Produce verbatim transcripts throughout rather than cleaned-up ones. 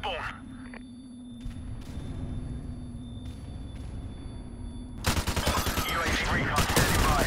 airborne. U A V recon standing by.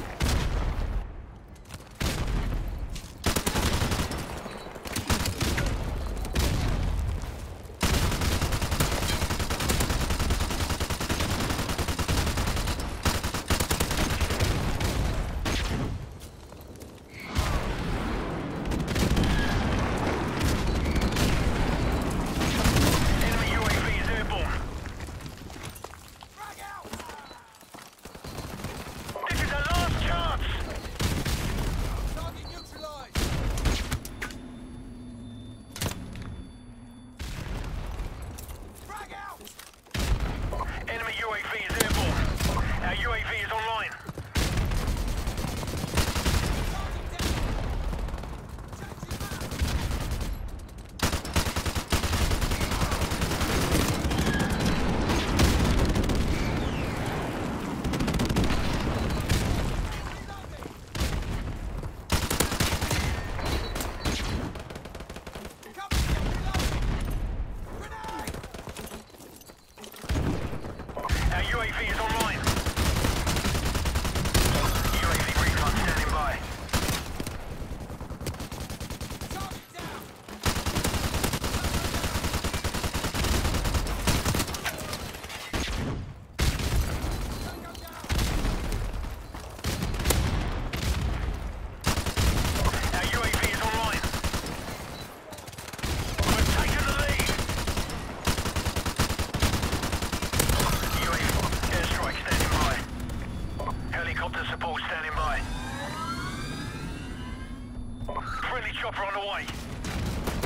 U A V is airborne. Our U A V is online. Our U A V is online. U A V recon standing by. Our U A V is online. We're taking the lead. U A V airstrike standing by. Helicopter support standing by. Friendly chopper on the way.